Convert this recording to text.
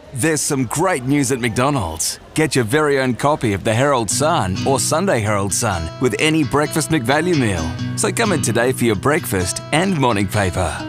There's some great news at McDonald's. Get your very own copy of the Herald Sun or Sunday Herald Sun with any breakfast McValue meal. So come in today for your breakfast and morning paper.